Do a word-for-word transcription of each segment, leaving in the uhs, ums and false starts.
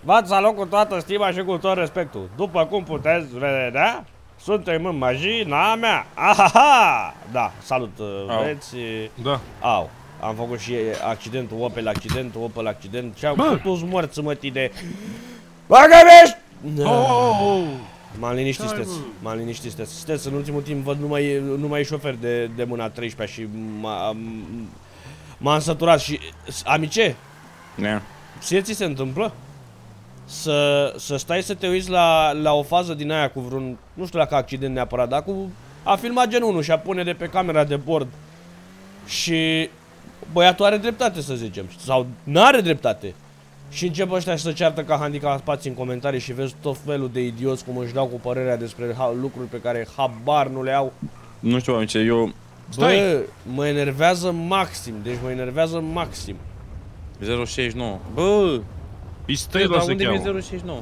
V-ați salut cu toată stima și cu tot respectul. După cum puteți vedea, suntem în mașina mea. Ahaha! Da, salut, vedeți? Da. Au. Am făcut și accidentul, Opel accidentul, Opel accident și am făcut morți, mă, tine. Băgăvești! M-am liniștit, steți. M-am liniștit, steți. Steți, în ultimul timp văd numai, numai șoferi de, de mâna treisprezece și m-am săturat și... Amice? Ne. Ție ți se întâmplă? Să, să stai să te uiți la, la o fază din aia cu vreun, nu știu dacă accident neapărat, dar cu a filmat gen unu și a pune de pe camera de bord și băiatul are dreptate, să zicem, sau n-are dreptate. Și încep ăștia să ceartă ca handicapați în comentarii și vezi tot felul de idioți cum își dau cu părerea despre lucruri pe care habar nu le au. Nu știu, amice, eu... Stai! Bă, mă enervează maxim, deci mă enervează maxim. zero șaizeci și nouă. Bă! Pistrela se unde cheamă. e zero șaizeci și nouă?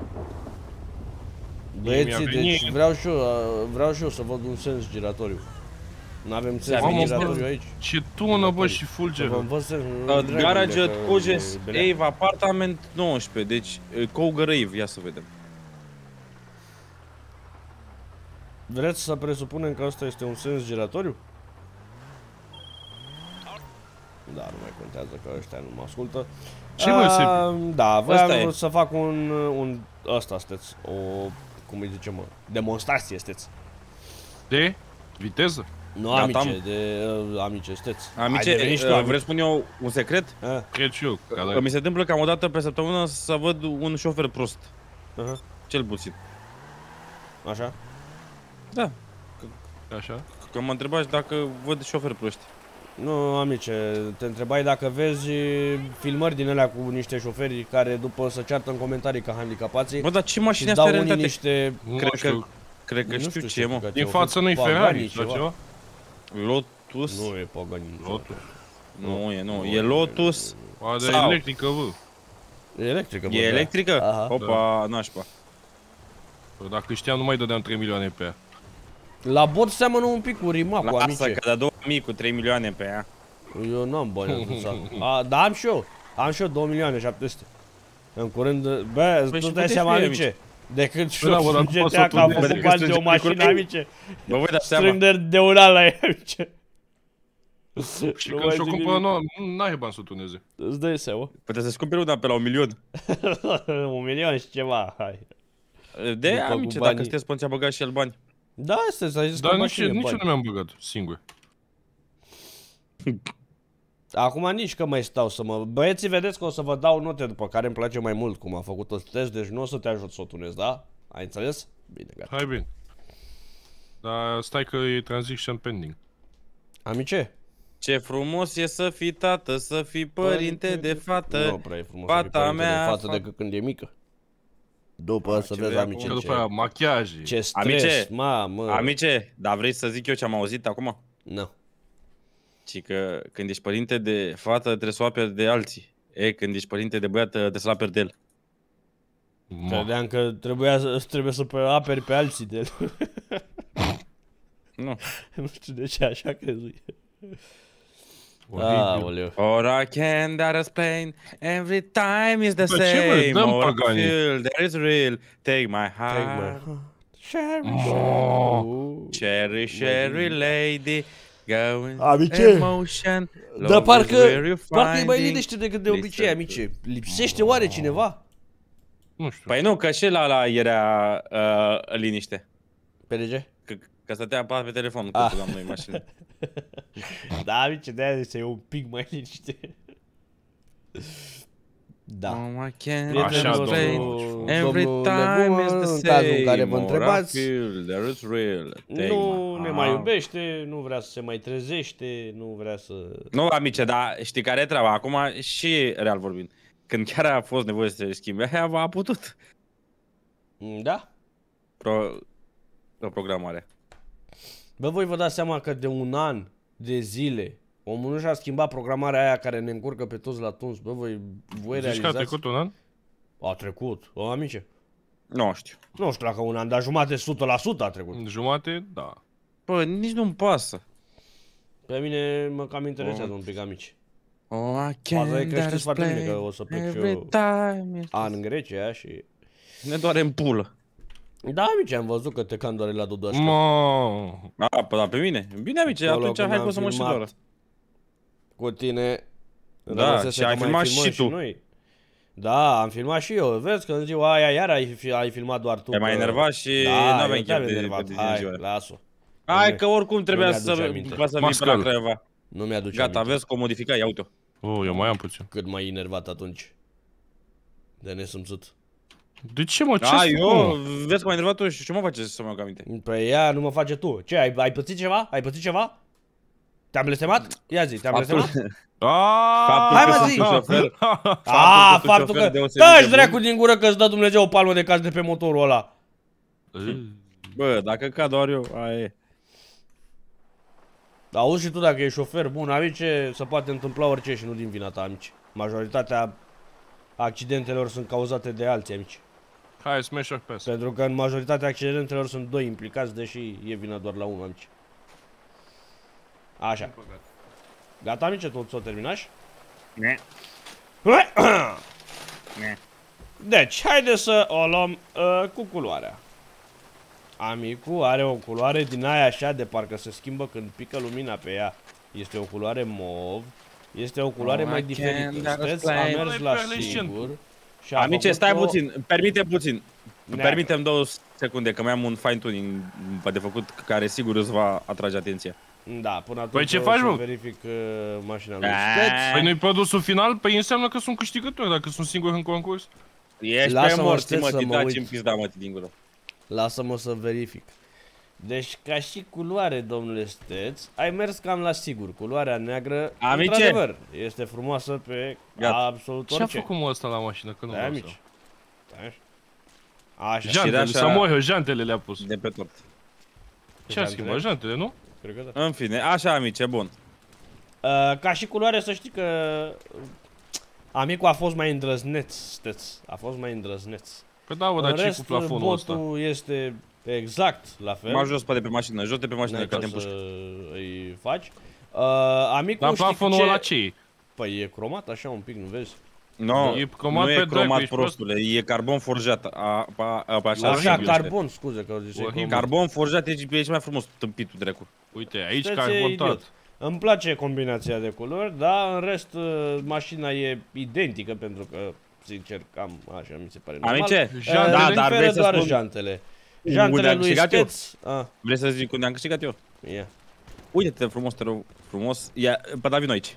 Băieții, deci vreau și eu, vreau și eu să văd un sens giratoriu. N-avem sens giratoriu aici. Ce tună, bă, și fulgeră. Garage Coges Ave apartament nouăsprezece, deci Cougar Ave, ia să vedem. Vreți să presupunem că ăsta este un sens giratoriu? Da, nu mai contează că ăștia nu mă ascultă. Ce mă se... Da, vreau să fac un... un... ăsta, steți, o... cum îi zicem, mă? Demonstrație, steți. De? Viteză? Nu, amice, de... amice, steți. Amice, vreți spun eu un secret? Cred și eu. Mi se întâmplă cam o dată pe săptămână să văd un șofer prost. Cel puțin. Așa? Da. Așa? Că mă întrebați dacă văd șoferi proști. Nu, amice, te întrebai dacă vezi filmări din alea cu niște șoferi care după să ceartă în comentarii ca handicapații. Bă, dar ce mașini astea dau unii niște... Cred că, cred că știu ce e, mă. Din față nu-i Ferrari sau ceva? Lotus? Nu e Pagani. Lotus? Nu e, nu. E Lotus. Dar e electrică, bă. E electrică, bă. E electrică? Opa, nașpa. Dacă știam, nu mai dădeam trei milioane pe ea. La bot seamănă un pic cu Rimac, cu amice. Lasă, că da două mii cu trei milioane pe ea. Eu n-am bani în a, dar am și eu. Am și eu două milioane șapte sute. În curând, bă, tu dai seama, amice. De când știu G T A că am făcut bani de o mașină, amice. Bă, voi dați seama. Strâng de, de un an la ea, amice. Și când și-o cumpără nouă, n-ai bani să o tuneze. Îți dai seama. Puteți să-ți cumperi una pe la un milion. Un milion și ceva, hai. De, amice, dacă sunteți pe ți-a băgat și el bani. Da, asta s-a zis că dar nici, nici nu mi-am băgat, singur. Acum nici că mai stau să mă... Băieții, vedeți că o să vă dau note după care îmi place mai mult cum a făcut tot test, deci nu o să te ajut să o tunezi, da? Ai înțeles? Bine, gata. Hai bine. Dar stai că e transition pending. Amice? Ce frumos e să fii tată, să fii părinte de fată. Nu prea e frumos să fii părinte de fată decât când e mică. După să vezi, amice, după aia, machiaje. Ce stres, mamă. Amice, dar vrei să zic eu ce am auzit acum? Nu. Ci că când ești părinte de fată trebuie să o aperi de alții. E, când ești părinte de băiat trebuie să-l aperi de el. Credeam că trebuia să, trebuie să aperi pe alții de el. Nu. Nu știu de ce așa crezui. Aoleu. Or I can that explain every time is the same. Or I feel that is real. Take my heart. Sherry, sherry. Sherry, sherry lady. Going emotion. Dar parcă, parcă e mai liniște decât de obicei, amice. Lipsește oare cineva? Nu știu. Păi nu, că și la ala era uh, liniște. Pe de ce? Că, că stătea pe telefon, nu că am noi mașină. Da, amice, de-aia zice, e un pic mai liniște. Da. Oh, I can't Așa, domnul, every domnul time is the în cazul în care vă same. întrebați, There is real. nu ne mai iubește, nu vrea să se mai trezește, nu vrea să... Nu, amice, dar știi care e treaba? Acum și real vorbind. Când chiar a fost nevoie să se schimbe, aia a putut. Da? Pro... O programare. Bă, voi vă dați seama că de un an de zile omul nu și-a schimbat programarea aia care ne încurcă pe toți la tuns. Bă, voi, voi realizați? Zici că a trecut un an? A trecut, o, amice? Nu știu. Nu știu dacă un an, dar jumate o sută la sută a trecut. Jumate, da. Bă, nici nu-mi pasă. Pe mine mă cam interesează un pic, amici. Oh, I Faza e can't că știți foarte bine că o să plec și eu an în Grecia și... Ne doare în pulă. Da, amici, am văzut că te cam doare la Dudoașca. Mă. A, păi da, pe mine. Bine, amici, atunci hai că o să mă și doară. Cu tine. Da, și ai filmat și tu. Noi. Da, am filmat și eu. Vezi că în ziua aia iar ai, ai filmat doar tu. Te mai enervat și da, nu aveam chef de, enervat. de, de Hai, ziua. las-o. Hai că oricum trebuia să, să vii până la Craiova. Nu mi-aduce Gata, aminte. vezi că o modificai, ia uite-o. Oh, eu mai am puțin. Cât mai enervat atunci. De nesâmțut. De ce, mă? Ce A, eu, vezi că m-ai enervat tu și ce mă face să mă iau aminte? Păi ea nu mă face tu. Ce, ai, ai pățit ceva? Ai pățit ceva? Te-am blestemat? Ia zi, te-am blestemat? Aaaa! Hai mă zi! Aaa, faptul că... Dă-și dracu din gură că-ți dă Dumnezeu o palmă de caz de pe motorul ăla. Bă, dacă cad doar eu, aia e. Auzi și tu dacă e șofer bun, amici, se poate întâmpla orice și nu din vina ta, amici. Majoritatea accidentelor sunt cauzate de alții, amici. Hai, smash pe asta. Pentru că în majoritatea accidentelor sunt doi implicați, deși e vina doar la unul, amici. Așa. Gata, amici, tot s-o terminași? Ne. Deci, haide să o luăm uh, cu culoarea. Amicul are o culoare din aia așa de parcă se schimbă când pică lumina pe ea. Este o culoare mov. Este o culoare oh, mai diferită. Steț a mers la sigur. Amice, stai puțin, permite puțin. Permitem două secunde, că mai am un fine-tuning de făcut care sigur îți va atrage atenția. Da, până atunci păi ce faci, mă? verific uh, mașina lui Steț. Păi nu-i produsul final? Păi înseamnă că sunt câștigători dacă sunt singur în concurs. Ești pe morți, mă, ti daci în pizda, mă, ti din gură. Lasă-mă să verific. Deci, ca și culoare, domnule Steț, ai mers cam la sigur. Culoarea neagră, într-adevăr, este frumoasă pe Gata. absolut orice. Ce-a făcut mă ăsta la mașină? Că nu Stai, amici. Așa. Jantele, așa... Samohio, jantele le-a pus. De pe tot. Ce a schimbat? Jantele, nu? Cred că da. În fine, așa, amice, bun. Uh, ca și culoare, să știi că amicul a fost mai îndrăzneț, Steț. A fost mai îndrăzneț. Păi da, bă, dar ce cu plafonul ăsta? Botul este exact la fel. Mă jos pe mașină, jos de pe mașină, că te pușcă. Îi faci. Uh, amicul, dar plafonul ăla ce e? Păi e cromat așa un pic, nu vezi? No, e cromat nu e cromat, prostule, e carbon forjat. A, a, a, așa, așa carbon, scuze că zice. Carbon forjat, e cel mai frumos, tâmpitul dracu. Uite, aici carbonat. Îmi place combinația de culori, dar în rest mașina e identică pentru că, sincer, cam așa mi se pare normal. Amice, da, dar vrei să doar spun... jantele. Jantele lui Steț. Vrei să zic unde am câștigat eu? Ia. Uite-te frumos, te rog, frumos. Ia, pe David aici.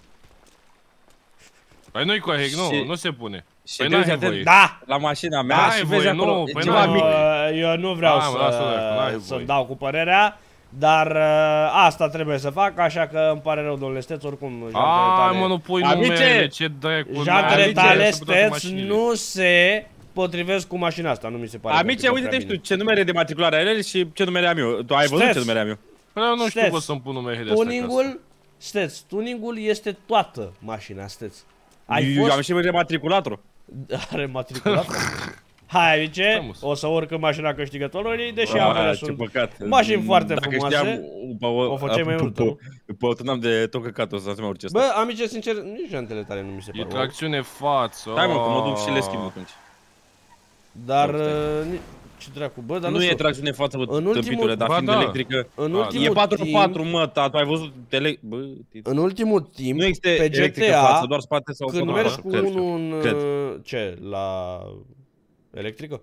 Păi nu-i corect, nu, nu se pune. Păi n-ai voie. Da! La mașina mea și vezi acolo, păi ceva mic. Eu nu vreau să dau cu părerea. Dar uh, asta trebuie să fac, așa că îmi pare rău, domnule Steț, oricum jantele tale... Ai, mă, nu pui numele, ce dracu... Jantele tale, Steț, nu se potrivesc cu mașina asta, nu mi se pare. Amice, uite-te și tu ce numere de matriculare are el și ce numere am eu. Tu ai văzut ce numere am eu? Păi eu nu știu cum să-mi pun numele de astea. Tuningul, Steț, tuningul este toată mașina, Steț. Eu am și rematriculator. Are matriculator? Hai, amice, o să urc în mașina câștigătorului, deși ambele sunt mașini foarte frumoase. O făceai mai mult, nu? Pe o n-am de tot căcatul ăsta, să mă urce asta. Bă, amice, sincer, nici jantele tale nu mi se pare. E tracțiune față. Hai mă, că mă duc și le schimb atunci. Dar... Ce dracu, bă, dar nu Nu e tracțiune față, bă, tâmpitule, dar fiind electrică... E patru pe patru, mă, tu ai văzut... În ultimul timp, nu există electrică față, doar spate sau... Când mergi cu unul în... Ce? La... Electrică?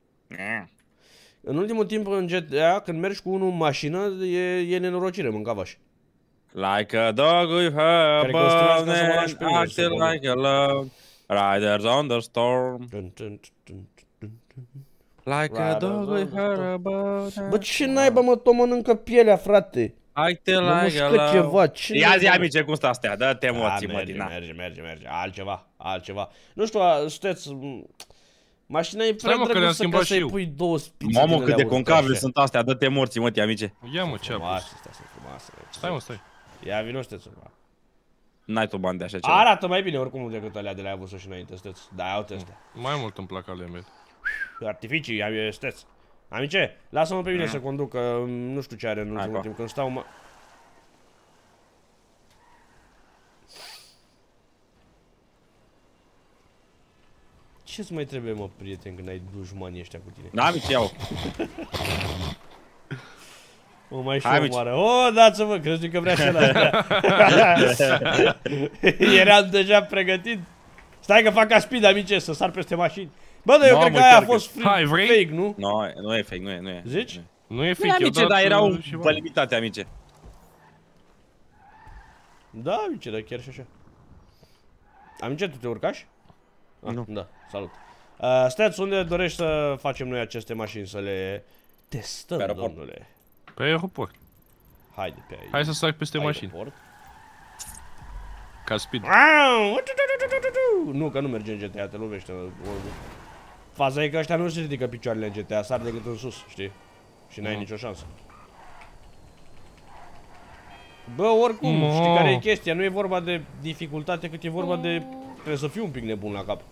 În ultimul timp în G T A, când mergi cu unul în mașină, e, e nenorocire, mâncavaș. Like a dog with her bone, acting like a love, riders on the storm. Like a dog with her bone. Bă, ce naiba, mă, tot mănâncă pielea, frate. Acting like a love. Ceva. Ia zi, amice, cum stă astea, dă-te emoții, mă, din merge, merge, merge, altceva, altceva. Nu știu, Steț... Mașina e prea drăguță ca să-i pui două spițe. Mamă, cât de concave sunt astea, dă-te morții, mă, amice. Ia, mă, ce-a pus? Astea sunt frumoase. Stai, mă, stai. Ia, vino, Steț. N-ai tu bani de așa ceva. Arată mai bine oricum decât alea de la avut și înainte, Steț. Da, uite astea. Mai mult îmi plac alea mele. Artificii, Steț. Amice, lasă-mă pe mine să conduc, că nu știu ce are în ultimul timp, când stau mă... Ce-ți mai trebuie, mă, prieten, când ai dușmanii ăștia cu tine? Da, amici, iau. O mai și omoară. O, dați-vă, crezi că vrea să la Eram deja pregătit. Stai că fac ca speed, amice, să sar peste mașini. Bă, dar eu cred că aia a fost fake, nu? Nu, nu e fake, nu e, nu e. Zici? Nu e fake, amice, dar erau pe limitate, amice. Da, amice, dar chiar și așa. Amice, tu te urcași? Nu. Da, salut. Uh, Steț, unde dorești să facem noi aceste mașini, să le testăm, domnule? Pe aeroport. Haide pe aici. Hai să sar peste mașini. Aeroport. Ca speed. Nu, că nu merge în G T A, te lovește. Faza e că ăștia nu se ridică picioarele în G T A, sar decât în sus, știi? Și n-ai nicio șansă. Bă, oricum, no. știi care e chestia? Nu e vorba de dificultate, cât e vorba de... Trebuie să fii un pic nebun la cap.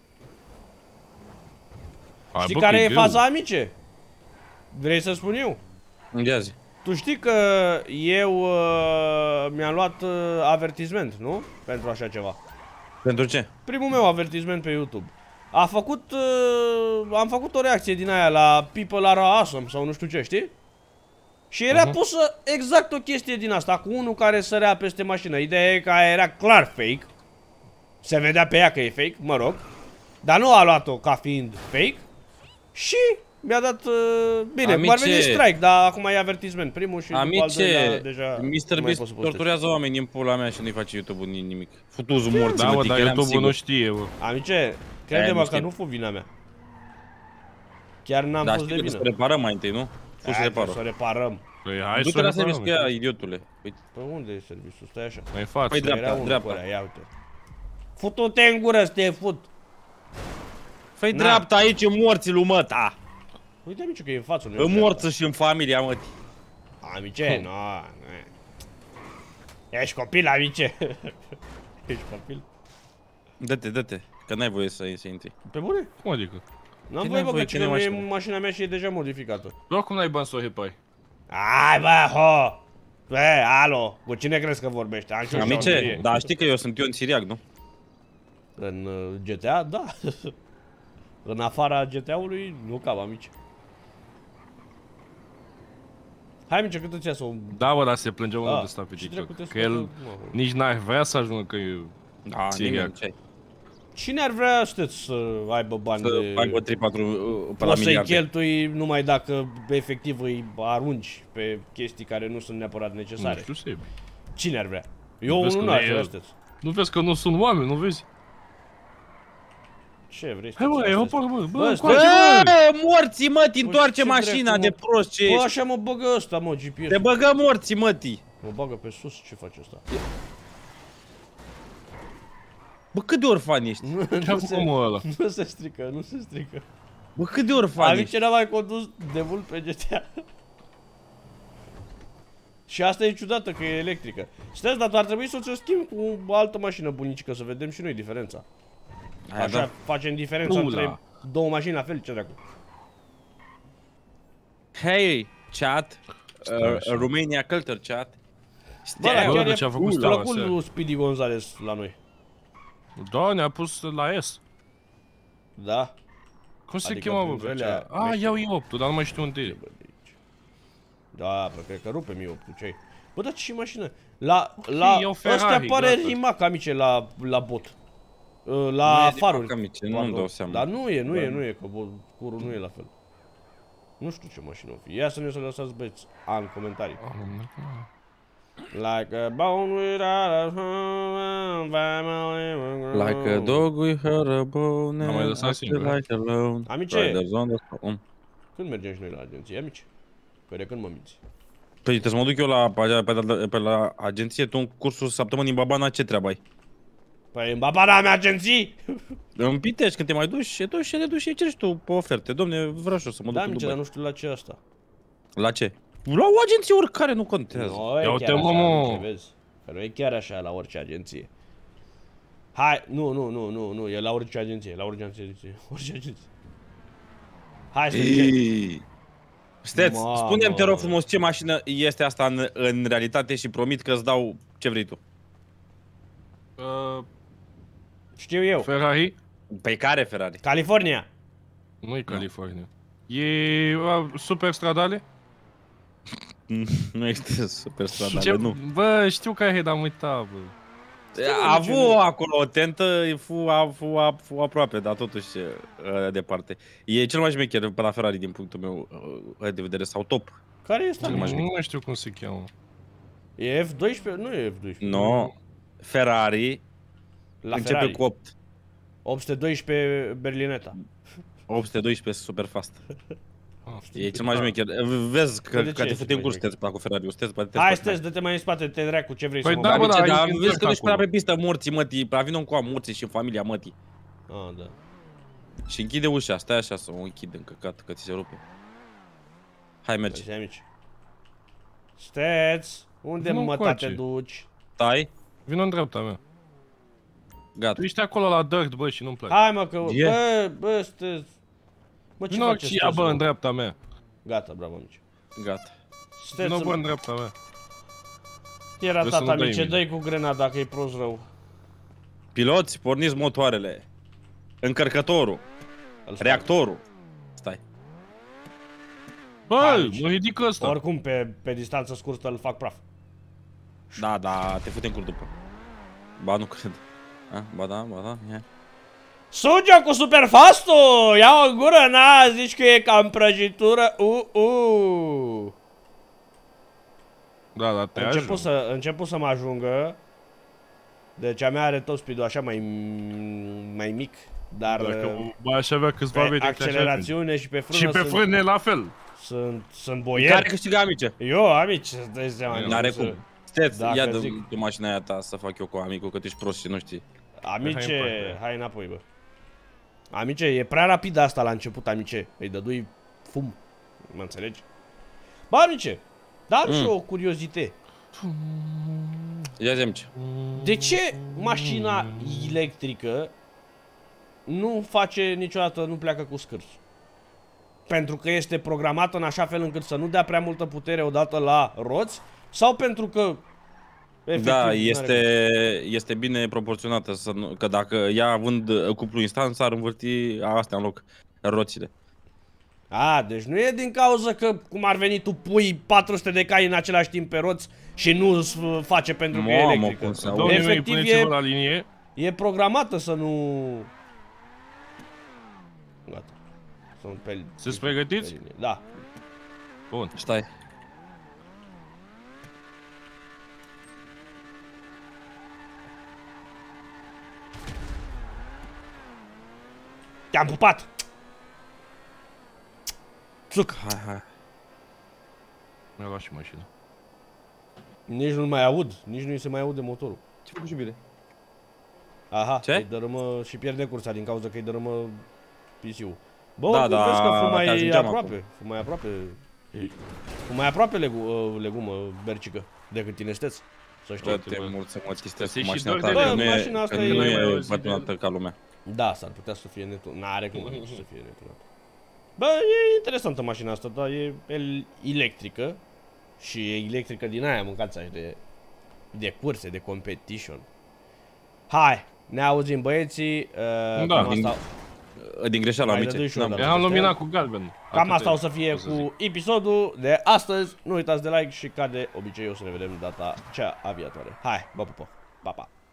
Hai, știi bă, care e e greu. faza, amice? Vrei să spun eu? Ia zi. Tu știi că eu uh, mi-am luat uh, avertisment, nu? Pentru așa ceva. Pentru ce? Primul meu avertisment pe YouTube. A făcut, uh, am făcut o reacție din aia la People Are Awesome sau nu știu ce, știi? Și era uh-huh. pusă exact o chestie din asta, cu unul care sărea peste mașină. Ideea e că era clar fake. Se vedea pe ea că e fake, mă rog. Dar nu a luat-o ca fiind fake. Și mi-a dat... Uh, bine, Amice, ar veni strike, dar acum e avertisment. Primul și amice, după al doilea deja... mister Beast torturează oamenii în pula mea și nu-i face YouTube-ul nimic. Futuzul morți, da, mă, dar YouTube-ul nu știe, bă. Amice, crede-mă că nu fu vina mea. Chiar n-am fost de vină. Dar să reparăm mai întâi, nu? Fu să reparăm. Să reparăm. Păi hai Du-te să la reparăm. serviciu cu ea, idiotule. Păi unde e serviciul? Stai așa. Mai față. Păi dreapta, dreapta. Ăla, ia uite. Futu-te în gură să te fut. Fă-i dreapta aici, în morții lui măta. Uite, amice, că e în față. În morță și în familia, mătii. Amice, nu, nu. Ești copil, amice. Ești copil. Dă-te, dă-te, că n-ai voie să intri. Pe bune? Cum adică? N-am voie, bă, că cine e mașina mea și e deja modificată. Doar cum n-ai bani să o hepai? Ai, bă, ho! Bă, alo, cu cine crezi că vorbești? Amice, dar știi că eu sunt Ion Siriac, nu? În G T A, da. În afara G T A-ului, nu cam, amice. Hai, amice, cât îți ia să o... Da, bă, dar se plânge unul de ăsta pe TikTok. Că el nici n-ar vrea să ajungă că e Siriac. Cine ar vrea, știți, să aibă bani să de... Să aibă trei patru pe la poți să-i miliarde. cheltui numai dacă efectiv îi arunci pe chestii care nu sunt neapărat necesare. Nu știu, Sebi. Cine ar vrea? Eu unul n-aș vrea, știți. Nu vezi că nu sunt oameni, nu vezi? Ce vrei? Hai, bă, eu bă, bă, bă, bă, morții, mătii, întoarce mașina de prost ce ești. Bă, așa mă băgă ăsta, mă, G P S. Te băgă morții, mătii. Mă bagă pe sus, ce face ăsta? Bă, cât de orfani ești? Ce-a făcut mă ăla? Nu se strică, nu se strică. Bă, cât de orfani ești? Amice, n-am mai condus de mult pe G T A. Și asta e ciudată, că e electrică. Știți, dar tu ar trebui să ți-o schimbi cu o altă mașină bunicică, să vedem și noi diferența. Aia, Așa da. facem diferența Ula. între două mașini la fel, ce dracu. Hey, chat. Uh, Romania Culture Chat. Bă, dar chiar ce-a e făcut Steaua, plăcut seara. lui Speedy Gonzales la noi. Da, ne-a pus la S. Da? Cum se Adică chema, bă, printre pe alea aceea? A, iau i opt, dar nu mai știu unde e. Da, bă, cred că rupe mi opt, ce-ai? Bă, dar ce mașină? La, la, iau ăstea Ferrari, pare gata. Rimac, amice, la, la bot. Uh, Nu La e faruri. Rimac, amice, nu Pardon. îmi dau seama. Dar nu e, nu Da. e, nu e, că bă, curul nu e la fel. Nu știu ce mașină o fi. Ia să ne să lăsați băieți A în comentarii. Like a bone without a family. Like a dog without a bone. Am mai lăsat I feel singur. like alone. Amice. Riders on the storm. Când mergem și noi la agenție, amici? Că de când mă minți? Păi trebuie să mă duc eu la, pe, pe, pe la agenție, tu în cursul săptămânii în Babana, ce treabă ai? Păi în babana mea agenții! În Pitești, când te mai duci, te duci și te duci și ceri tu pe oferte. Domne, vreau și eu să mă duc Da, în amice, dar Dubai. nu știu la ce asta. La ce? La o agenție oricare, nu contează. Nu, e Ia uite, chiar mă, așa, mă. amice, vezi? Că nu e chiar așa la orice agenție. Hai, nu, nu, nu, nu, nu, e la orice agenție, la orice agenție, orice agenție. Hai să zicem. Ei. Steț, Mamă. spune-mi, te rog frumos, ce mașină este asta în, în realitate și promit că îți dau ce vrei tu. Uh, Știu eu. Ferrari? Păi care Ferrari? California. Nu e California. E a, super stradale? Nu există super stradale, Ce, nu. bă, știu care e, dar am uitat, bă. A avut acolo o tentă, e fu, a, fu, a, fu aproape, dar totuși uh, departe. E cel mai șmecher pe la Ferrari din punctul meu uh, de vedere, sau top. Care este? Nu, nu știu cum se cheamă. E F doisprezece? Nu e F doisprezece. Nu. No. Ferrari la începe Ferrari. cu opt. opt sute doisprezece Berlinetta. opt sute doisprezece super fast. Ah, E cel mai șmecher. Vezi că, că te fute în curs să cu Ferrari. Hai, Stes, dă-te mai în spate, te dracu, ce vrei păi să mă da, bagi? bă, da, dar vezi că nu-și prea pe pistă morții, mătii. Avino cu a morții și în familia mătii. Ah, da. Și închide ușa, stai așa să o închid în căcat, că ți se rupe. Hai, mergi. Hai, amici. Steț, unde Nu mă coace. te duci? Stai. Vino în dreapta mea. Gata. Tu ești acolo la dirt, bă, și nu-mi place. Hai, mă, că... E? Bă, bă, Steț. Mă, ce Vino faceți? și ia, bă, în dreapta mea. Gata, bravo, amici. Gata. Steț, Vino, bă, în dreapta mea. era Trebuie să tata, nu dai amice, mine. dă-i cu grenada, că e prost rău. Piloți, porniți motoarele. Încărcătorul. Îl fac. Reactorul. Stai. Bă, Aici. mă ridic ăsta. Oricum, pe, pe distanță scurtă îl fac praf. Da, da, te fute în cur după. Ba, nu cred. A, ba da, ba da, ia. Suge cu super fastul! Ia-o în gură, na, zici că e ca în prăjitură, uh, uh. Da, da, te Început ajung. să, început să mă ajungă. Deci a mea are tot speed-ul așa mai, mai mic. Dar Dacă bă, aș avea câțiva pe vede accelerațiune și pe frână și pe sunt, frâne la fel. sunt, sunt Care boier. câștiga, amice? Eu, amici, să dai seama. nu N-are să- cum. Steț, Dacă ia dă zic. tu mașina aia ta să fac eu cu amicul, că tu ești prost și nu știi. Hai Amice, în parte. hai înapoi, bă. Amice, e prea rapid asta la început, amice. Îi dădui fum. Mă înțelegi? Bă, amice, dar am Mm. și o curiozitate. Ia zi, amice. De ce mașina electrică nu face niciodată, nu pleacă cu scârs? Pentru că este programată în așa fel încât să nu dea prea multă putere odată la roți? Sau pentru că... efectiv, Da, n-are este, este bine proporționată, să nu, că dacă ea având cuplu instant, s-ar învârti astea în loc, roțile. A, deci nu e din cauza că, cum ar veni, tu pui patru sute de cai în același timp pe roți și nu îți face pentru că e Mamă, electrică. cum se aude. Domnule, Efectiv, puneți-vă e, la linie. e programată să nu... Gata. Sunt pe... Sunteți pregătiți? pe linie. Da. Bun. Stai. Te-am pupat! Țuc! Hai, hai. Mi-a luat și mașina. Nici nu mai aud, nici nu se mai aude motorul. Ce faci, iubire? Aha, Ce? îi dărâmă și pierde cursa din cauza că îi dărâmă P C-ul. Bă, Da, oricum da, vezi că fu te mai ajungeam aproape, acum. fu mai aproape, fu mai aproape legu, uh, legumă bercică decât tine steți, să știi. Dă-te mult să mă chistezi cu Găsești și mașina doar ta, de că nu lei. Bă, e, mașina asta că e- nu Nu mai e auzit bătrânată ca lumea. Da, s-ar putea să fie netunat, n-are cum să fie netunat. Bă, e interesantă mașina asta, dar e el electrică și e electrică din aia, mâncați așa de, de curse, de competition. Hai, ne auzim băieții, uh, Da, cam din- asta, Din greșeală, Mai amice. dădui și eu, N-am- da. Eram luminat cu galben. cam Atât asta e, o să fie o să cu zic. episodul de astăzi. Nu uitați de like și ca de obicei o să ne vedem data cea a viitoare. Hai, bă, pupă, pa, pa!